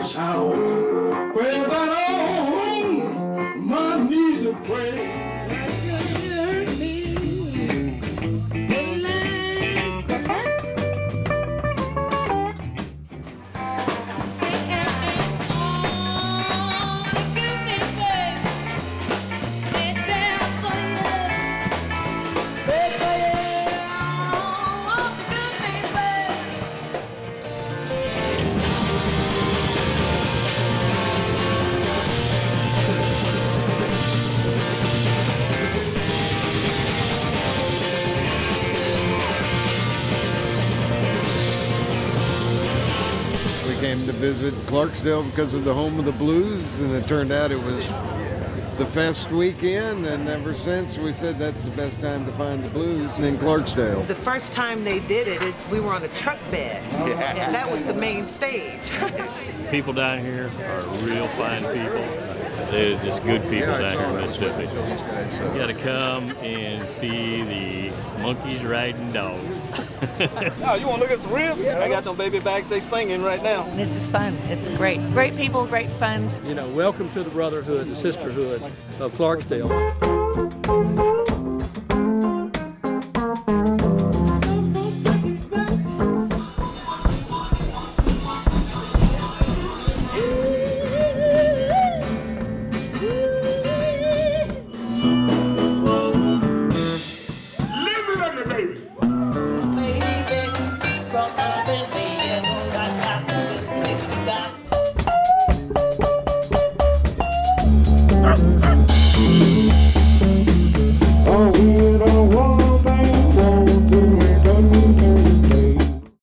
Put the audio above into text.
church house, where I on my knees to pray. Came to visit Clarksdale because of the home of the blues, and it turned out it was the fest weekend, and ever since we said that's the best time to find the blues in Clarksdale. The first time they did it, we were on a truck bed, and that was the main stage. People down here are real fine people. They're just good people down here in Mississippi. You got to come and see the monkeys riding dogs. Oh, you want to look at some ribs? Yeah. I got them baby bags, they singing right now. This is fun. It's great. Great people, great fun. You know, welcome to the brotherhood, the sisterhood of Clarksdale. Live it on the baby.